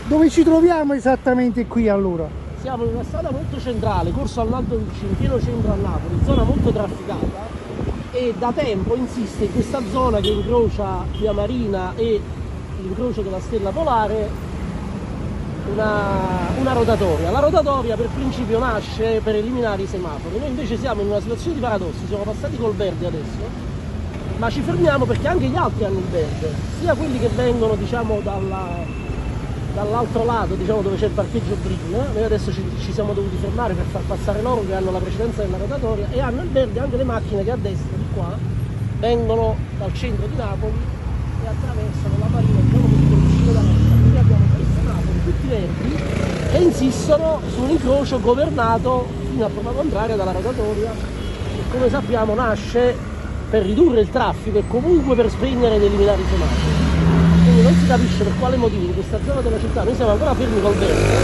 Dove ci troviamo esattamente qui allora? Siamo in una strada molto centrale, Corso Arnaldo Lucci, in pieno centro a Napoli, zona molto trafficata, e da tempo insiste in questa zona che incrocia Via Marina e l'incrocio della Stella Polare una rotatoria. La rotatoria per principio nasce per eliminare i semafori. Noi invece siamo in una situazione di paradossi, siamo passati col verde adesso, ma ci fermiamo perché anche gli altri hanno il verde, sia quelli che vengono diciamo dall'altro lato, diciamo dove c'è il parcheggio green. Noi adesso ci siamo dovuti fermare per far passare loro che hanno la precedenza della rotatoria, e hanno il verde anche le macchine che a destra di qua vengono dal centro di Napoli e attraversano la Marina, diciamo così, per uscire da destra. Quindi abbiamo tre semafori tutti verdi che insistono su un incrocio governato fino a prova contraria dalla rotatoria, che come sappiamo nasce per ridurre il traffico e comunque per spegnere ed eliminare i semafori. Quindi non si capisce per quale motivo in questa zona della città noi siamo ancora fermi col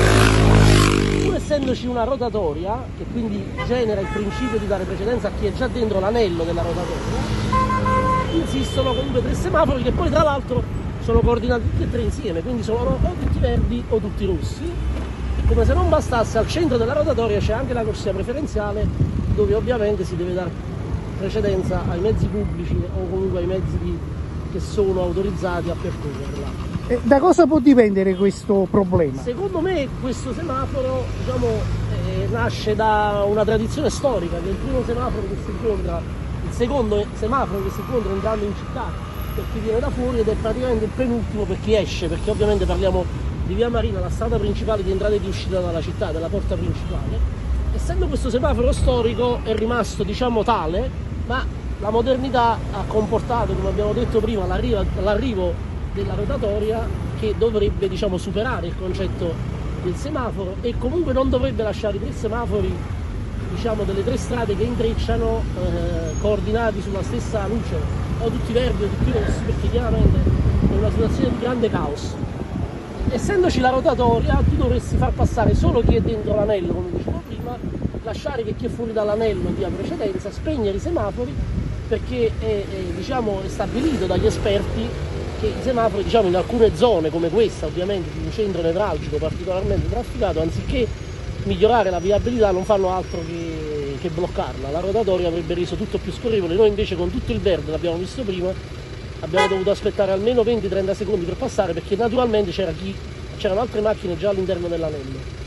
verde, pur essendoci una rotatoria che quindi genera il principio di dare precedenza a chi è già dentro l'anello della rotatoria. Insistono comunque tre semafori che poi tra l'altro sono coordinati tutti e tre insieme, quindi sono o tutti verdi o tutti rossi. Come se non bastasse, al centro della rotatoria c'è anche la corsia preferenziale, dove ovviamente si deve dare precedenza ai mezzi pubblici o comunque ai mezzi che sono autorizzati a percorrerla. Da cosa può dipendere questo problema? Secondo me questo semaforo diciamo, nasce da una tradizione storica, che il primo semaforo che si incontra, il secondo semaforo che si incontra entrando in città per chi viene da fuori, ed è praticamente il penultimo per chi esce, perché ovviamente parliamo di Via Marina, la strada principale di entrata e di uscita dalla città, della porta principale. Essendo questo semaforo storico è rimasto diciamo tale, ma la modernità ha comportato, come abbiamo detto prima, l'arrivo della rotatoria, che dovrebbe diciamo superare il concetto del semaforo e comunque non dovrebbe lasciare i tre semafori diciamo delle tre strade che intrecciano coordinati sulla stessa luce, o tutti verdi o tutti rossi, perché chiaramente è una situazione di grande caos. Essendoci la rotatoria, tu dovresti far passare solo chi è dentro l'anello, come dicevo prima, lasciare che chi è fuori dall'anello dia precedenza, spegnere i semafori, perché diciamo, è stabilito dagli esperti che i semafori diciamo, in alcune zone come questa, ovviamente di un centro nevralgico particolarmente trafficato, anziché migliorare la viabilità non fanno altro che bloccarla. La rotatoria avrebbe reso tutto più scorrevole. Noi invece con tutto il verde, l'abbiamo visto prima, abbiamo dovuto aspettare almeno 20-30 secondi per passare, perché naturalmente c'erano altre macchine già all'interno dell'anello.